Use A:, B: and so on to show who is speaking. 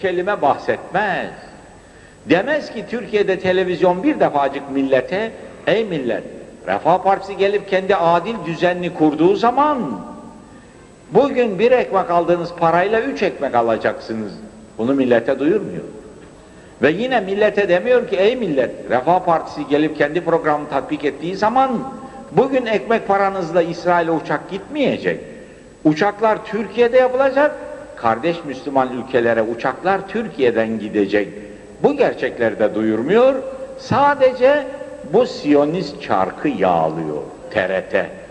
A: kelime bahsetmez. Demez ki Türkiye'de televizyon bir defacık millete, ey millet, Refah Partisi gelip kendi adil düzenini kurduğu zaman bugün bir ekmek aldığınız parayla 3 ekmek alacaksınız. Bunu millete duyurmuyor. Ve yine millete demiyor ki ey millet, Refah Partisi gelip kendi programını tatbik ettiği zaman bugün ekmek paranızla İsrail'e uçak gitmeyecek. Uçaklar Türkiye'de yapılacak, kardeş Müslüman ülkelere uçaklar Türkiye'den gidecek. Bu gerçekleri de duyurmuyor, sadece bu Siyonist çarkı yağlıyor, TRT.